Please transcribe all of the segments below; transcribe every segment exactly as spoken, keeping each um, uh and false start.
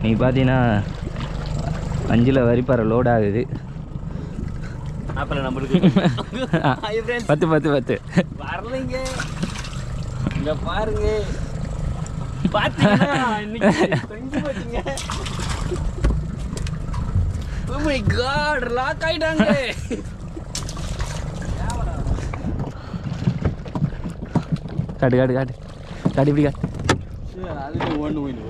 நீ பார்த்தீங்கன்னா அஞ்சில் வரிப்பாறை லோட் ஆகுது. அப்புறம் நம்மளுக்கு பத்து பத்து பத்து வரலைங்க. இங்க பாருங்க, பாத்தீங்கன்னா இன்னைக்கு போச்சுங்க. Oh my god, லாக் ஆயிட்டாங்க. காட்டு காட்டு காட்டு காட்டு இப்படி காட்டு. அதுக்கு ஒன்று போயிட்டு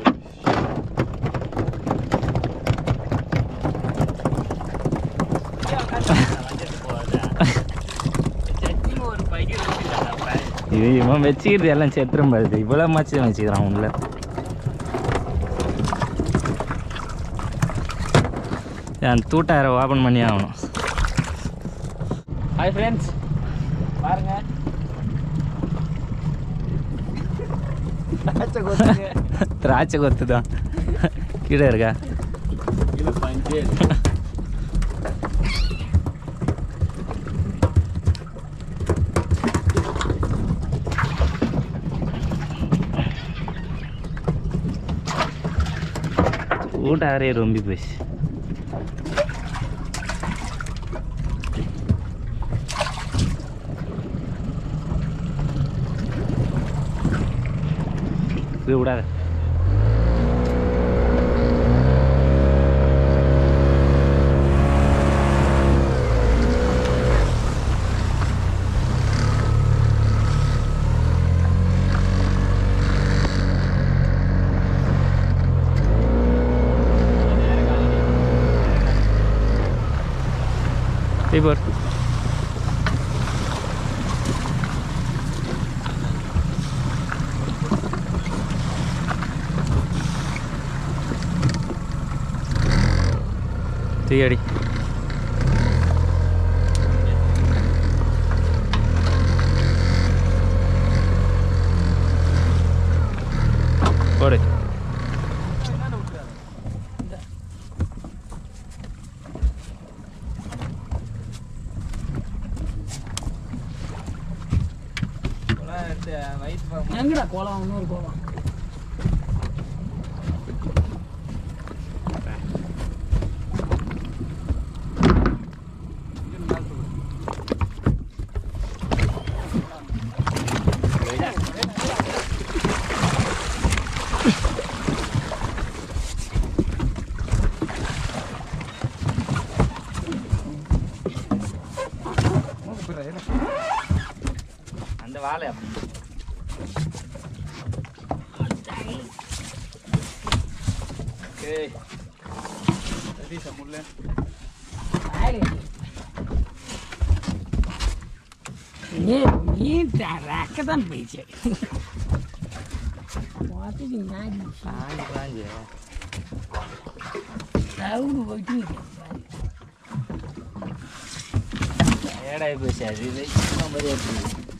இது இவன் வச்சுக்கிறது எல்லாம் செத்துரும் பாருது. இவ்வளோ மாச்சு வச்சுக்கிறான் உள்ள. அந்த தூட்டாயிரம் ஓப்பன் பண்ணி ஆகணும். ஹாய் ஃப்ரெண்ட்ஸ், பாருங்க திராட்சை கொத்து தான் கீழே இருக்கா. இது பஞ்சு ஊட்டாரே ரொம்ப போச்சு. இது விடாத. Tibur. Tiga di. Boleh. எங்கடா கோலம்? இன்னொரு கோலம் அந்த வாழை Okay. Tadi samulnya. Ini ini darah ketan becek. Waktu ini nadi. Lanjut aja. Tahu dulu itu. Ya dah ibu saya ini cuma beri.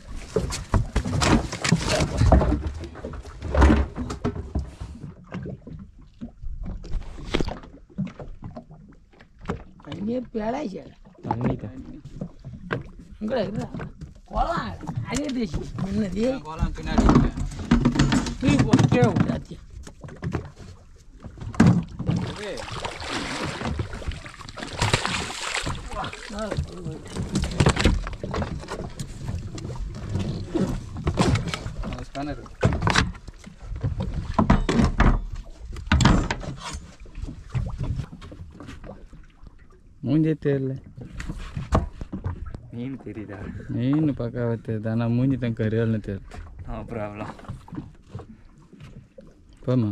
Ini piala aja. Ini tu. Enggak ada. Kolam ada di sini. Mana dia? Kolam kena di. Ini buat kau berarti. Okay. Wah, nah. Harus panas. மூஞ்சே தெரியல. மீன் தெரியுதா? மீன் பக்காவா தெரியுது, ஆனால் மூஞ்சி தான் கரியால்னு தெரியுது. No problem. போமா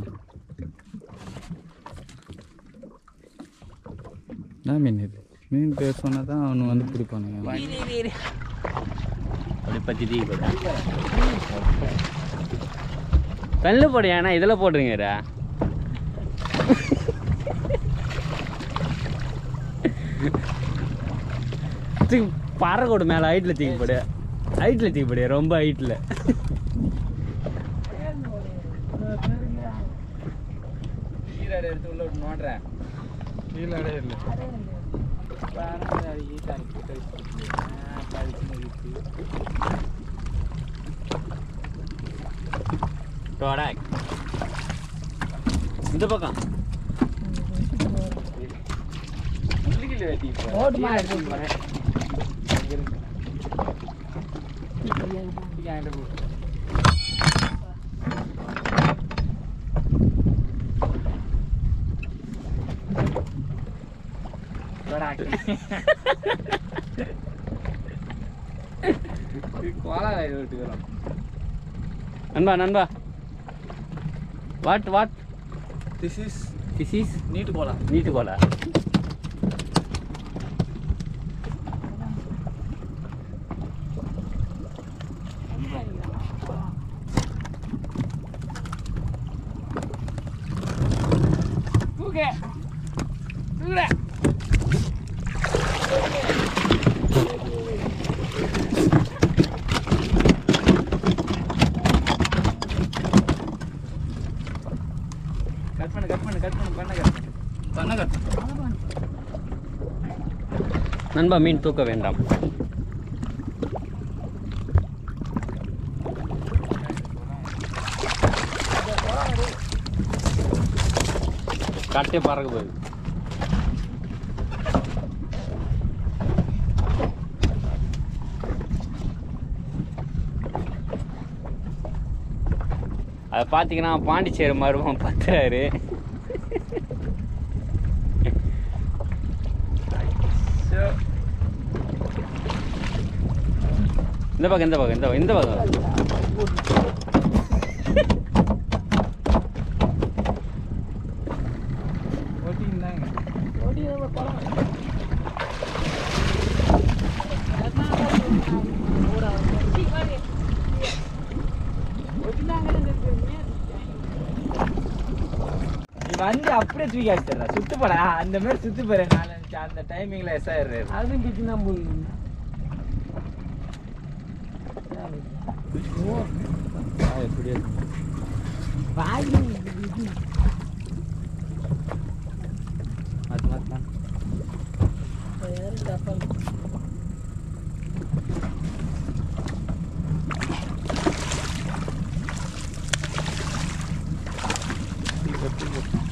நான் மீன் இது மீன் பேர் சொன்னால் தான் அவனு வந்து பிடிப்பானுங்க. அப்படி பற்றி தீ போட கல்லு போடு. ஏன்னா இதில் போடுறீங்கடா. பறக்கோடு மேலே ஹைட்டில் தூக்கி போடு. ஹைட்டில் தூக்கி போடு, ரொம்ப ஹைட்டில். கீழாடை எடுத்து உள்ள விட்டு நோடுறேன். கீழாடே இல்லை. இந்த பக்கம் நெல் வெட்டி ஓட்டு மாடு எடுத்து போறேன் கோலா விட்டுக்கிறோம் நண்பா நண்பா what what this is this is நீட்டு கோலா நீட்டு கோலா தூக்கு தூக்குடா கட் பண்ணு கட் பண்ணு கட் பண்ணு பண்ண கட் பண்ணு பண்ண கட் நண்பா மீன் தூக்க வேண்டாம் காட்டே பறக்க போகுது அதை பார்த்தீங்கன்னா பாண்டிச்சேரி மருமம் பத்துறாரு இந்த பக்கம் இந்த பக்கம் இந்த பக்கம் இந்த பக்கம் ஓட்டிங்கதாங்க ஓடி போலாம் நீ வந்து அப்படியே தூக்கி அடிச்சிடுறா சுத்து போடா அந்த மாதிரி சுத்து போற நான் அந்த டைமிங்ல எஸ் ஆயிடுறாரு அதுவும் கிட்டு தான் போகுது எப்படி வாங்கி மாத்து மாத்து மாத்து